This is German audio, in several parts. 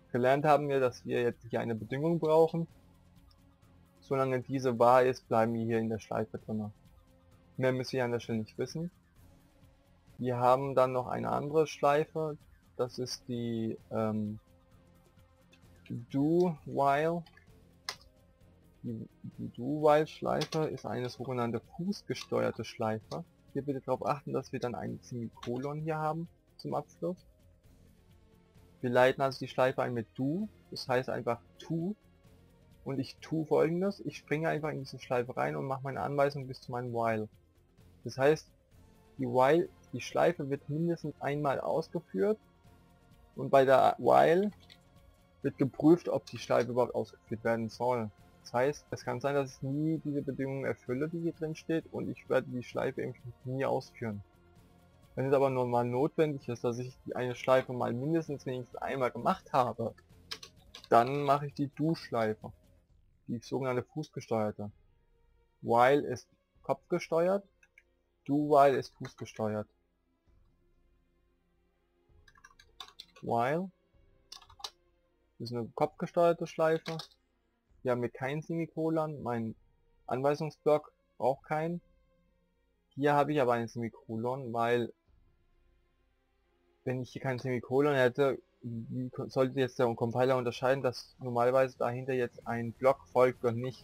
Gelernt haben wir, dass wir jetzt hier eine Bedingung brauchen. Solange diese wahr ist, bleiben wir hier in der Schleife drin. Mehr müssen wir an der Stelle nicht wissen. Wir haben dann noch eine andere Schleife. Das ist die Do-While. Die Do-While-Schleife ist eine sogenannte fußgesteuerte Schleife. Hier bitte darauf achten, dass wir dann ein Semikolon hier haben zum Abschluss. Wir leiten also die Schleife ein mit Do, das heißt einfach To. Und ich tue folgendes, ich springe einfach in diese Schleife rein und mache meine Anweisung bis zu meinem While. Das heißt, die Schleife wird mindestens einmal ausgeführt und bei der While wird geprüft, ob die Schleife überhaupt ausgeführt werden soll. Das heißt, es kann sein, dass ich nie diese Bedingungen erfülle, die hier drin steht, und ich werde die Schleife eben nie ausführen. Wenn es aber normal notwendig ist, dass ich eine Schleife mal mindestens wenigstens einmal gemacht habe, dann mache ich die Do-Schleife, die sogenannte fußgesteuerte. While ist kopfgesteuert, Do-While ist fußgesteuert. While ist eine kopfgesteuerte Schleife. Hier haben wir keinen Semikolon, mein Anweisungsblock braucht keinen. Hier habe ich aber ein Semikolon, weil wenn ich hier kein Semikolon hätte, wie sollte jetzt der Compiler unterscheiden, dass normalerweise dahinter jetzt ein Block folgt und nicht.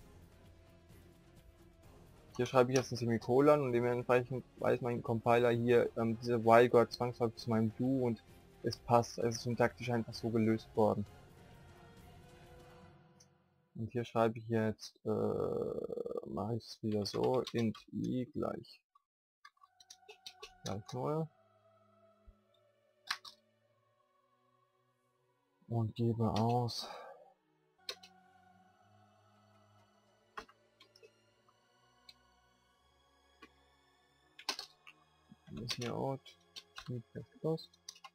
Hier schreibe ich jetzt ein Semikolon und dementsprechend weiß mein Compiler hier, diese While gehört zwangsläufig zu meinem Do und es passt, es ist syntaktisch einfach so gelöst worden. Und hier schreibe ich jetzt, mache ich es wieder so, int I gleich 0 und gebe aus ist hier out plus.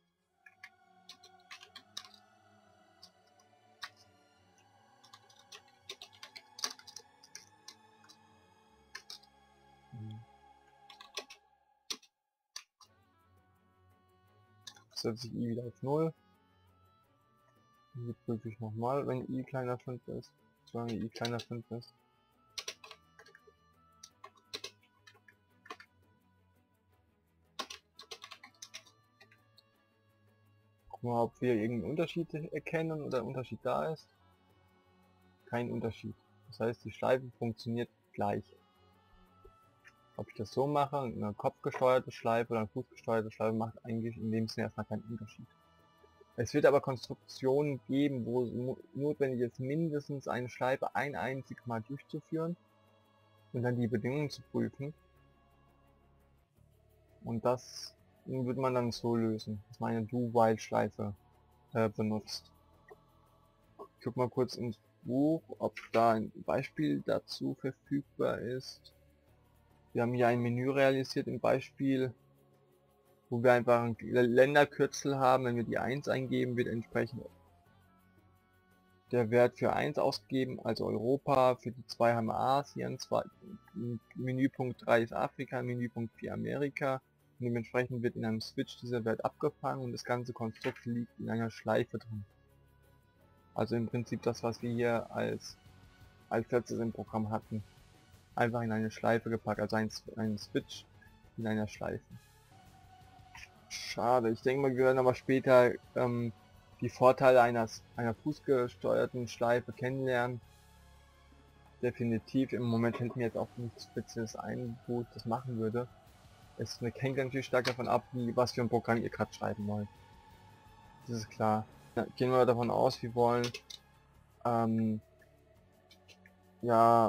Setze ich I wieder auf 0. Hier prüfe ich nochmal, wenn I kleiner 5 ist. Solange I kleiner 5 ist. Gucken wir, ob wir irgendeinen Unterschied erkennen oder ein Unterschied da ist. Kein Unterschied. Das heißt, die Schleife funktioniert gleich. Ob ich das so mache, eine kopfgesteuerte Schleife oder eine fußgesteuerte Schleife, macht eigentlich in dem Sinne erstmal keinen Unterschied. Es wird aber Konstruktionen geben, wo es notwendig ist, mindestens eine Schleife ein einziges Mal durchzuführen und dann die Bedingungen zu prüfen. Und das wird man dann so lösen, dass man eine Do-While-Schleife benutzt. Ich guck mal kurz ins Buch, ob da ein Beispiel dazu verfügbar ist. Wir haben hier ein Menü realisiert im Beispiel, wo wir einfach ein Länderkürzel haben. Wenn wir die 1 eingeben, wird entsprechend der Wert für 1 ausgegeben, also Europa. Für die 2 haben wir Asien, Menüpunkt 3 ist Afrika, Menüpunkt 4 Amerika. Und dementsprechend wird in einem Switch dieser Wert abgefangen und das ganze Konstrukt liegt in einer Schleife drin. Also im Prinzip das, was wir hier als letztes im Programm hatten. Einfach in eine Schleife gepackt, also ein Switch in einer Schleife. Schade, ich denke mal, wir werden aber später die Vorteile einer fußgesteuerten Schleife kennenlernen. Definitiv, im Moment fällt mir jetzt auch nichts Spezielles ein, wo ich das machen würde. Es hängt natürlich stark davon ab, was für ein Programm ihr gerade schreiben wollt. Das ist klar. Ja, gehen wir davon aus, wir wollen ja,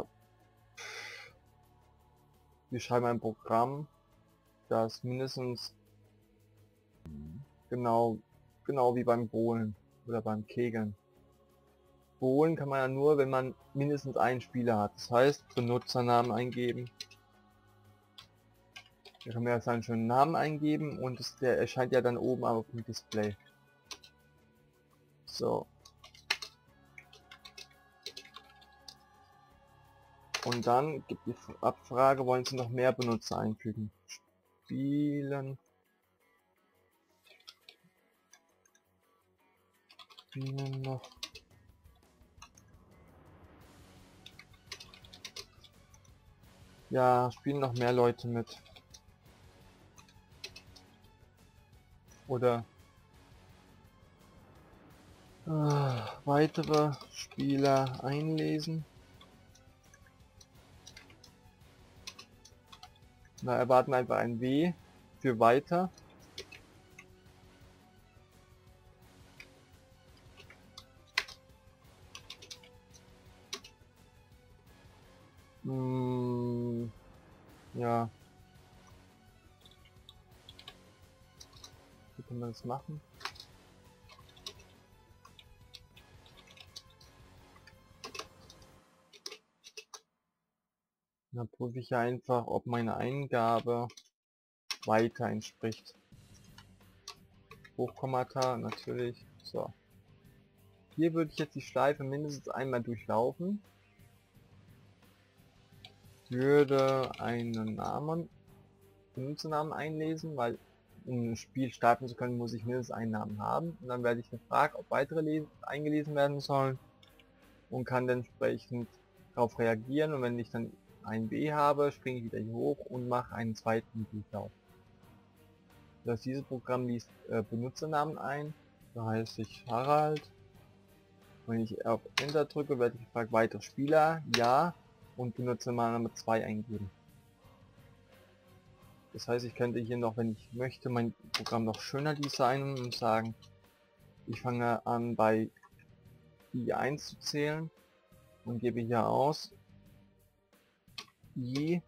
wir schreiben ein Programm, das mindestens genau wie beim Bowlen oder beim Kegeln. Bowlen kann man ja nur, wenn man mindestens einen Spieler hat. Das heißt, Benutzernamen eingeben. Da kann man ja seinen schönen Namen eingeben und der erscheint ja dann oben auf dem Display. So. Und dann gibt die Abfrage, wollen Sie noch mehr Benutzer einfügen? Spielen. spielen noch. Ja, spielen noch mehr Leute mit. Oder weitere Spieler einlesen. Na, erwarten einfach ein W für weiter. Ja. Wie kann man das machen? Dann prüfe ich einfach, ob meine Eingabe weiter entspricht. Hochkommata, natürlich. So. Hier würde ich jetzt die Schleife mindestens einmal durchlaufen. Würde einen Benutzernamen einlesen, weil um ein Spiel starten zu können, muss ich mindestens einen Namen haben. Und dann werde ich gefragt, ob weitere eingelesen werden sollen und kann dann entsprechend darauf reagieren. Und wenn ich dann ein B habe, springe ich wieder hier hoch und mache einen zweiten Durchlauf. Dieses Programm liest Benutzernamen ein. Da heiße ich Harald. Wenn ich auf Enter drücke, werde ich gefragt, weitere Spieler, ja, und Benutzername 2 eingeben. Das heißt, ich könnte hier noch, wenn ich möchte, mein Programm noch schöner designen und sagen, ich fange an bei I1 zu zählen und gebe hier aus I.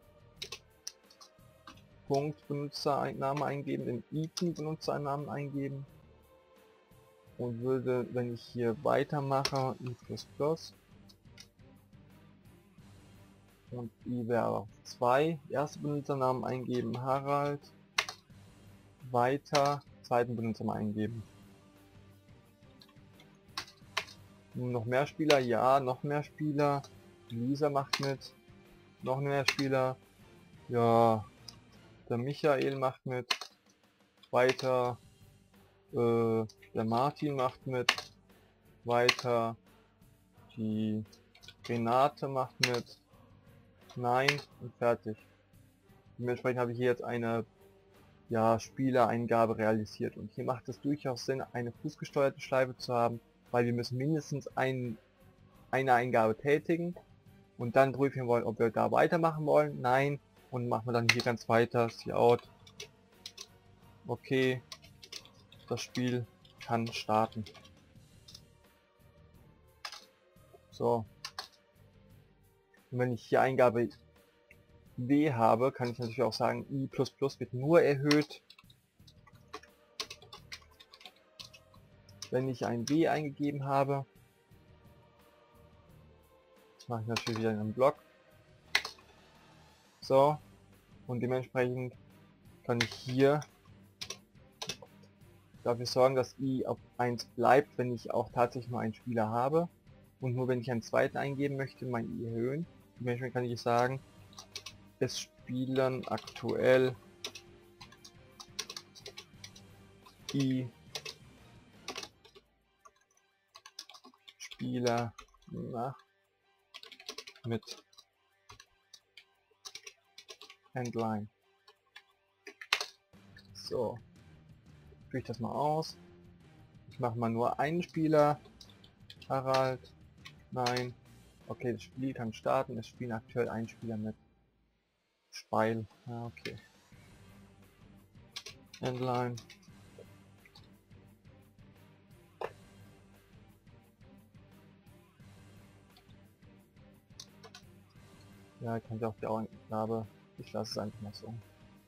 Benutzername eingeben, den I2 Benutzernamen eingeben und würde, wenn ich hier weitermache, I++ und I wäre auf 2, erste Benutzernamen eingeben, Harald, weiter, zweiten Benutzernamen eingeben. Noch mehr Spieler, ja, noch mehr Spieler, Lisa macht mit, noch mehr Spieler, ja, der Michael macht mit, weiter, der Martin macht mit, weiter, die Renate macht mit, nein und fertig. Dementsprechend habe ich hier jetzt eine Spielereingabe realisiert und hier macht es durchaus Sinn, eine fußgesteuerte Schleife zu haben, weil wir müssen mindestens eine Eingabe tätigen und dann prüfen wollen, ob wir da weitermachen wollen, nein, und machen wir dann hier ganz weiter, see out, okay, das Spiel kann starten. So, und wenn ich hier Eingabe W habe, kann ich natürlich auch sagen, I++ wird nur erhöht, wenn ich ein W eingegeben habe. Das mache ich natürlich wieder in einem Block. So, und dementsprechend kann ich hier dafür sorgen, dass I auf 1 bleibt, wenn ich auch tatsächlich nur einen Spieler habe. Und nur wenn ich einen zweiten eingeben möchte, mein I erhöhen. Dementsprechend kann ich sagen, es spielen aktuell I Spieler mit Endline. So, führe ich das mal aus. Ich mache mal nur einen Spieler. Harald. Nein. Okay, das Spiel kann starten. Es spielen aktuell ein Spieler mit. Speil. Ja, okay. Endline. Ja, ich kann auch die Aufgabe. Ich lasse es einfach mal so.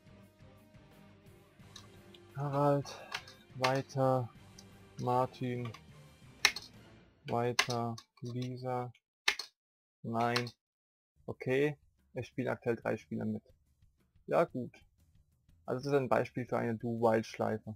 Harald. Weiter. Martin. Weiter. Lisa. Nein. Okay. Es spielen aktuell 3 Spieler mit. Ja, gut. Also das ist ein Beispiel für eine Do-While-Schleife.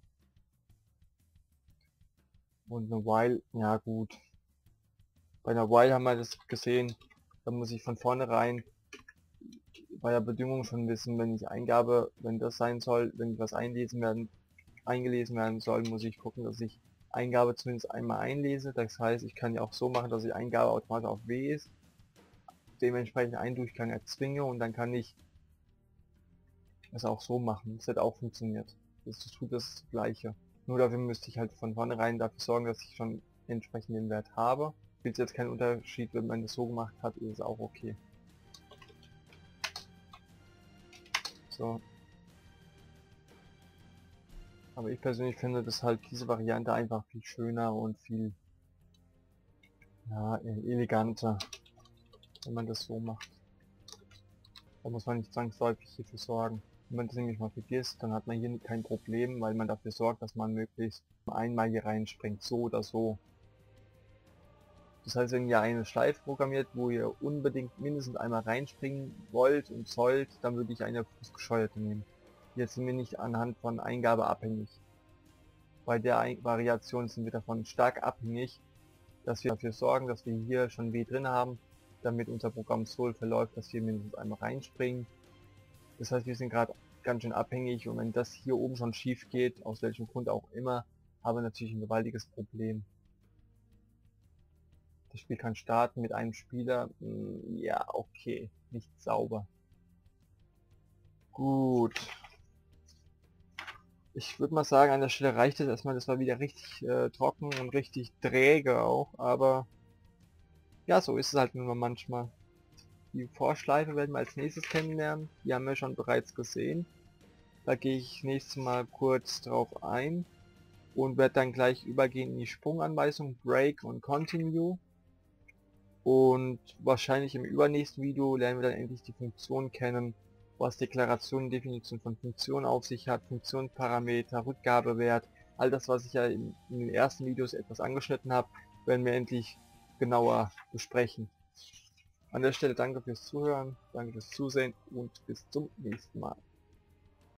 Und eine While, ja gut. Bei einer While haben wir das gesehen. Da muss ich von vornherein bei der Bedingung schon wissen, wenn ich Eingabe, wenn das sein soll, wenn was eingelesen werden soll, muss ich gucken, dass ich Eingabe zumindest einmal einlese. Das heißt, ich kann ja auch so machen, dass die Eingabe automatisch auf W ist, dementsprechend einen Durchgang erzwinge und dann kann ich es auch so machen. Das hat auch funktioniert. Das tut das Gleiche. Nur dafür müsste ich halt von vornherein dafür sorgen, dass ich schon entsprechend den Wert habe. Spielt jetzt keinen Unterschied, wenn man das so gemacht hat, ist es auch okay. So. Aber ich persönlich finde das halt diese Variante einfach viel schöner und viel eleganter, wenn man das so macht. Da muss man nicht zwangsläufig hierfür sorgen. Wenn man das nämlich mal vergisst, dann hat man hier kein Problem, weil man dafür sorgt, dass man möglichst einmal hier reinspringt, so oder so. Das heißt, wenn ihr eine Schleife programmiert, wo ihr unbedingt mindestens einmal reinspringen wollt und sollt, dann würde ich eine fußgescheuerte nehmen. Jetzt sind wir nicht anhand von Eingabe abhängig. Bei der Variation sind wir davon stark abhängig, dass wir dafür sorgen, dass wir hier schon W drin haben, damit unser Programm so verläuft, dass wir mindestens einmal reinspringen. Das heißt, wir sind gerade ganz schön abhängig und wenn das hier oben schon schief geht, aus welchem Grund auch immer, haben wir natürlich ein gewaltiges Problem. Das Spiel kann starten mit einem Spieler. Ja, okay. Nicht sauber. Gut. Ich würde mal sagen, an der Stelle reicht es erstmal. Das war wieder richtig trocken und richtig träge auch. Aber ja, so ist es halt nur manchmal. Die Vorschleife werden wir als nächstes kennenlernen. Die haben wir schon bereits gesehen. Da gehe ich nächstes Mal kurz drauf ein. Und werde dann gleich übergehen in die Sprunganweisung, Break und Continue. Und wahrscheinlich im übernächsten Video lernen wir dann endlich die Funktion kennen, was Deklaration und Definition von Funktionen auf sich hat, Funktionsparameter, Rückgabewert, all das, was ich ja in den ersten Videos etwas angeschnitten habe, werden wir endlich genauer besprechen. An der Stelle danke fürs Zuhören, danke fürs Zusehen und bis zum nächsten Mal.